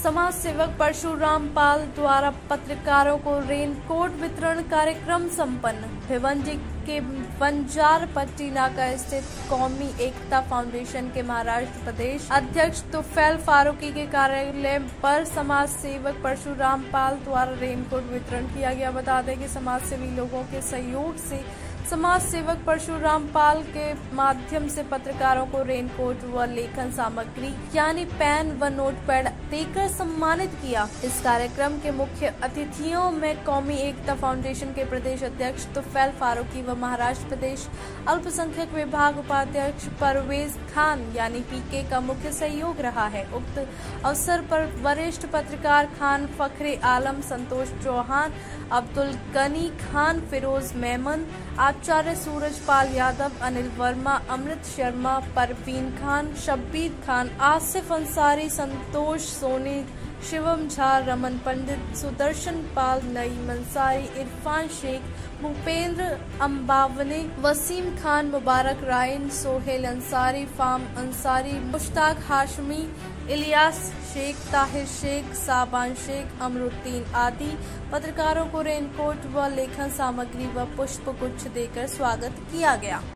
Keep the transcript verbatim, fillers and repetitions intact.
समाज सेवक परशुराम पाल द्वारा पत्रकारों को रेनकोट वितरण कार्यक्रम संपन्न। भिवंडी के बंजार पट्टी नाका स्थित कौमी एकता फाउंडेशन के महाराष्ट्र प्रदेश अध्यक्ष तुफैल फारूकी के कार्यालय पर समाज सेवक परशुराम पाल द्वारा रेनकोट वितरण किया गया। बता दें कि समाज सेवी लोगों के सहयोग से समाज सेवक परशुराम पाल के माध्यम से पत्रकारों को रेनकोट व लेखन सामग्री यानी पेन व नोटपैड देकर सम्मानित किया। इस कार्यक्रम के मुख्य अतिथियों में कौमी एकता फाउंडेशन के प्रदेश अध्यक्ष तुफैल फारूकी व महाराष्ट्र प्रदेश अल्पसंख्यक विभाग उपाध्यक्ष परवेज खान यानी पीके का मुख्य सहयोग रहा है। उक्त अवसर पर वरिष्ठ पत्रकार खान फखरे आलम, संतोष चौहान, अब्दुल गनी खान, फिरोज मेमन, आचार्य सूरज पाल यादव, अनिल वर्मा, अमृत शर्मा, परवीन खान, शब्बीर खान, आसिफ अंसारी, संतोष सोनी, शिवम झा, रमन पंडित, सुदर्शन पाल, नईम अंसारी, इरफान शेख, भूपेंद्र अंबावने, वसीम खान, मुबारक रायन, सोहेल अंसारी, फाम अंसारी, मुश्ताक हाशमी, इलियास शेख, ताहिर शेख, साबान शेख, अमरुद्दीन आदि पत्रकारों को रेनकोट व लेखन सामग्री व पुष्प गुच्छ देकर स्वागत किया गया।